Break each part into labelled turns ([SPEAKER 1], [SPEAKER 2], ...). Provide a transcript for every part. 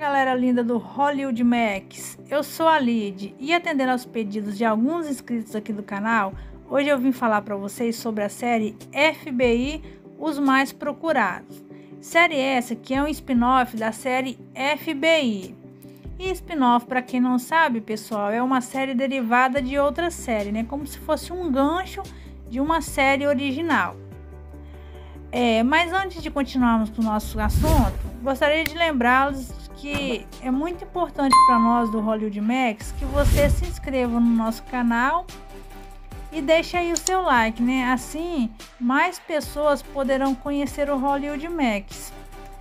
[SPEAKER 1] galera linda do Hollywood Max, eu sou a Lid e atendendo aos pedidos de alguns inscritos aqui do canal, hoje eu vim falar para vocês sobre a série FBI Os Mais Procurados. Série essa que é um spin-off da série FBI. E spin-off, para quem não sabe, pessoal, é uma série derivada de outra série, né? Como se fosse um gancho de uma série original. Mas antes de continuarmos com o nosso assunto, gostaria de lembrá-los que é muito importante para nós do Hollywood Max que você se inscreva no nosso canal e deixe aí o seu like, né? Assim, mais pessoas poderão conhecer o Hollywood Max.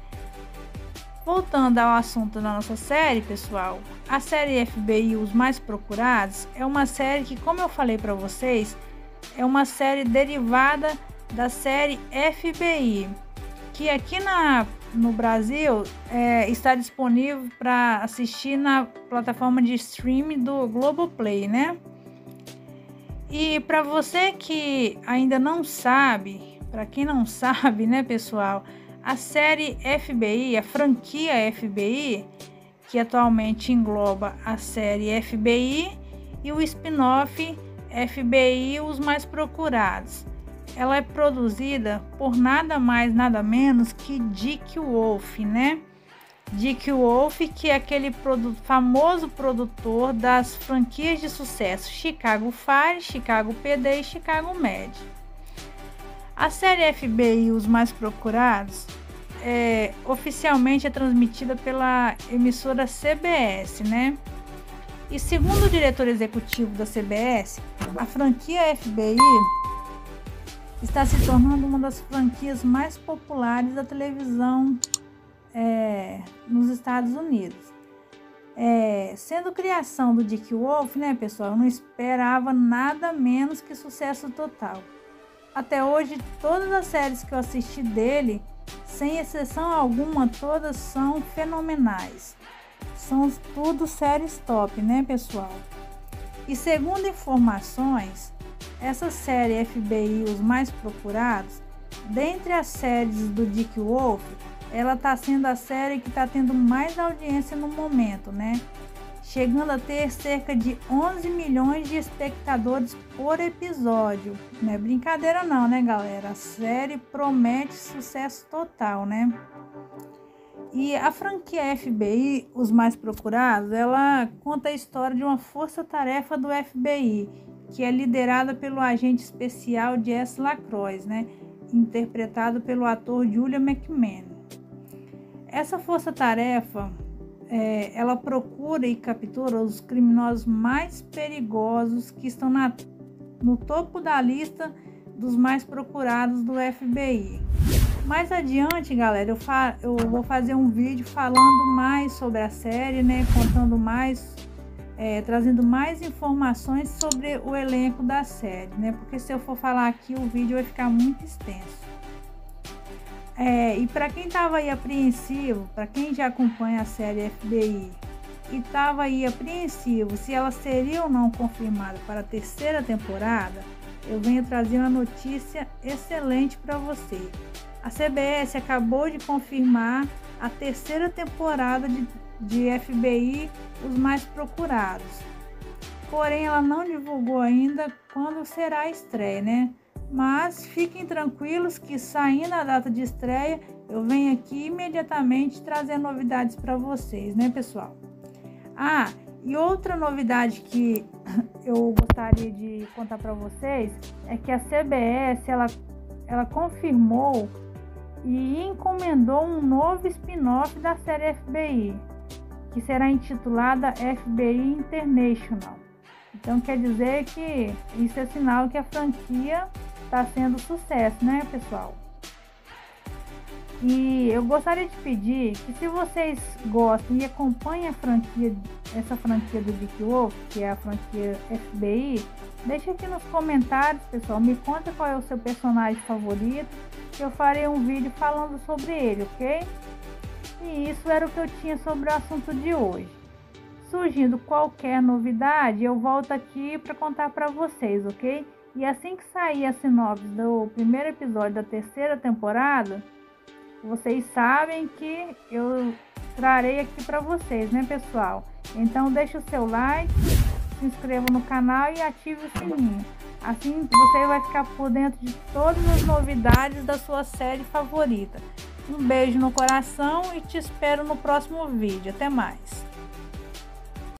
[SPEAKER 1] Voltando ao assunto da nossa série, pessoal, a série FBI Os Mais Procurados é uma série que, como eu falei para vocês, é uma série derivada da série FBI, que aqui no Brasil está disponível para assistir na plataforma de streaming do Globoplay, né? E para você que ainda não sabe, para quem não sabe, né, pessoal, a série FBI, a franquia FBI, que atualmente engloba a série FBI e o spin-off FBI Os Mais Procurados. Ela é produzida por nada mais, nada menos que Dick Wolf, né? Dick Wolf, que é aquele famoso produtor das franquias de sucesso Chicago Fire, Chicago PD e Chicago Med. A série FBI Os Mais Procurados oficialmente é transmitida pela emissora CBS, né? E segundo o diretor executivo da CBS, a franquia FBI está se tornando uma das franquias mais populares da televisão nos Estados Unidos. Sendo criação do Dick Wolf, né, pessoal, eu não esperava nada menos que sucesso total. Até hoje, todas as séries que eu assisti dele, sem exceção alguma, todas são fenomenais. São tudo séries top, né, pessoal? E segundo informações, essa série FBI Os Mais Procurados, dentre as séries do Dick Wolf, ela está sendo a série que está tendo mais audiência no momento, né? Chegando a ter cerca de 11 milhões de espectadores por episódio. Não é brincadeira não, né, galera? A série promete sucesso total, né? E a franquia FBI, Os Mais Procurados, ela conta a história de uma força-tarefa do FBI, que é liderada pelo agente especial Jesse LaCroix, né? Interpretado pelo ator Julian McMahon. Essa força-tarefa ela procura e captura os criminosos mais perigosos que estão no topo da lista dos mais procurados do FBI. Mais adiante, galera, eu vou fazer um vídeo falando mais sobre a série, né? Contando mais, trazendo mais informações sobre o elenco da série, né? Porque se eu for falar aqui, o vídeo vai ficar muito extenso. E para quem estava aí apreensivo, para quem já acompanha a série FBI e estava aí apreensivo se ela seria ou não confirmada para a terceira temporada, eu venho trazer uma notícia excelente para você. A CBS acabou de confirmar a terceira temporada de FBI Os Mais Procurados. Porém, ela não divulgou ainda quando será a estreia, né? Mas fiquem tranquilos que saindo a data de estreia, eu venho aqui imediatamente trazer novidades para vocês, né, pessoal? E outra novidade que eu gostaria de contar para vocês é que a CBS, ela confirmou e encomendou um novo spin-off da série FBI, que será intitulada FBI International. Então quer dizer que isso é sinal que a franquia está sendo sucesso, né, pessoal? E eu gostaria de pedir que, se vocês gostam e acompanham essa franquia do Dick Wolf, que é a franquia FBI, deixa aqui nos comentários, pessoal, me conta qual é o seu personagem favorito, que eu farei um vídeo falando sobre ele, ok? E isso era o que eu tinha sobre o assunto de hoje. Surgindo qualquer novidade, eu volto aqui para contar para vocês, ok? E assim que sair a sinopse do primeiro episódio da terceira temporada, vocês sabem que eu trarei aqui para vocês, né, pessoal? Então deixe o seu like, se inscreva no canal e ative o sininho. Assim você vai ficar por dentro de todas as novidades da sua série favorita. Um beijo no coração e te espero no próximo vídeo. Até mais!